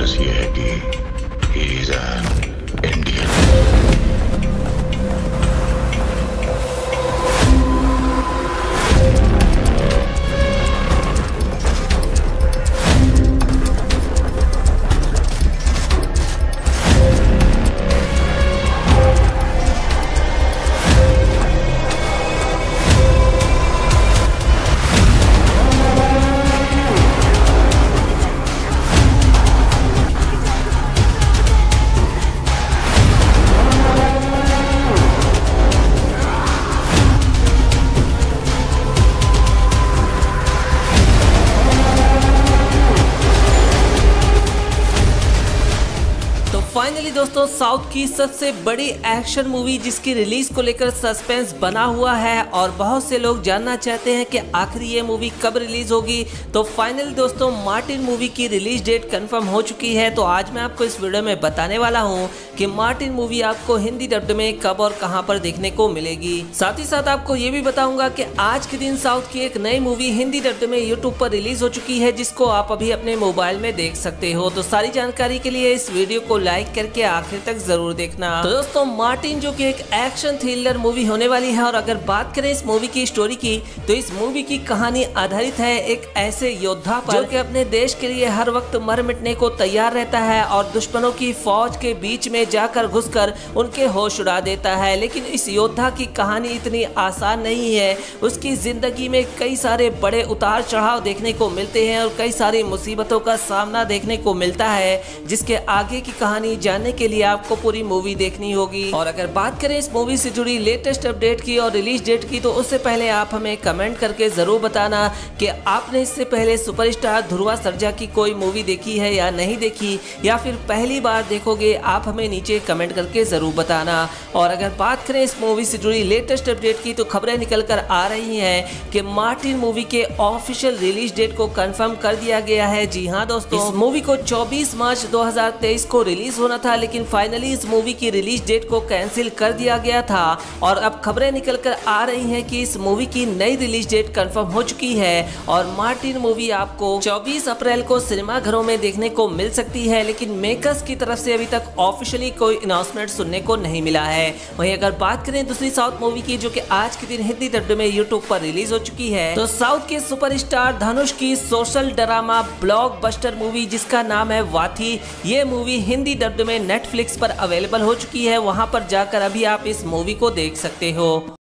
बस ये है कि he is an Indian. Finally दोस्तों, साउथ की सबसे बड़ी एक्शन मूवी जिसकी रिलीज को लेकर सस्पेंस बना हुआ है और बहुत से लोग जानना चाहते हैं कि आखिर ये मूवी कब रिलीज होगी। तो फाइनली दोस्तों, मार्टिन मूवी की रिलीज डेट कंफर्म हो चुकी है। तो आज मैं आपको इस वीडियो में बताने वाला हूं कि मार्टिन मूवी आपको हिंदी डब्ड में कब और कहां पर देखने को मिलेगी। साथ ही साथ आपको ये भी बताऊंगा कि आज के दिन साउथ की एक नई मूवी हिंदी डब्ड में यूट्यूब पर रिलीज हो चुकी है, जिसको आप अभी अपने मोबाइल में देख सकते हो। तो सारी जानकारी के लिए इस वीडियो को लाइक करके आखिर तक जरूर देखना। तो दोस्तों, मार्टिन जो कि एक एक्शन थ्रिलर मूवी होने वाली है, और अगर बात करें इस मूवी की स्टोरी की, तो इस मूवी की कहानी आधारित है एक ऐसे योद्धा पर जो कि अपने देश के लिए हर वक्त मर मिटने को तैयार रहता है और दुश्मनों की फौज के बीच में जाकर घुसकर उनके होश उड़ा देता है। लेकिन इस योद्धा की कहानी इतनी आसान नहीं है। उसकी जिंदगी में कई सारे बड़े उतार चढ़ाव देखने को मिलते हैं और कई सारी मुसीबतों का सामना देखने को मिलता है, जिसके आगे की कहानी जानने के लिए आपको पूरी मूवी देखनी होगी। और अगर बात करें इस मूवी से जुड़ी लेटेस्ट अपडेट की और रिलीज डेट की, तो उससे पहले आप हमें कमेंट करके जरूर बताना कि आपने इससे पहले सुपरस्टार ध्रुवा सर्जा की कोई मूवी देखी है या नहीं देखी, या फिर पहली बार देखोगे, आप हमें नीचे कमेंट करके जरूर बताना। और अगर बात करें इस मूवी से जुड़ी लेटेस्ट अपडेट की, तो खबरें निकल कर आ रही हैं कि मार्टिन मूवी के ऑफिशियल रिलीज डेट को कंफर्म कर दिया गया है। जी हाँ दोस्तों, इस मूवी को 24 मार्च 2023 को रिलीज होना था, लेकिन फाइनली इस मूवी की रिलीज डेट को कैंसिल कर दिया गया था। और अब खबरें निकल कर आ रही हैं कि इस मूवी की नई रिलीज डेट कंफर्म हो चुकी है और मार्टिन मूवी आपको 24 अप्रैल को सिनेमा घरों में देखने को मिल सकती है। लेकिन मेकर्स की तरफ से अभी तक ऑफिशियली कोई अनाउंसमेंट सुनने को नहीं मिला है। वहीं अगर बात करें दूसरी साउथ मूवी की, जो कि आज के दिन हिंदी डब्ड में यूट्यूब पर रिलीज हो चुकी है, तो साउथ के सुपरस्टार धनुष की सोशल ड्रामा ब्लॉकबस्टर मूवी जिसका नाम है वाथी, ये मूवी हिंदी डब्ड में नेटफ्लिक्स पर अवेलेबल हो चुकी है। वहां पर जाकर अभी आप इस मूवी को देख सकते हो।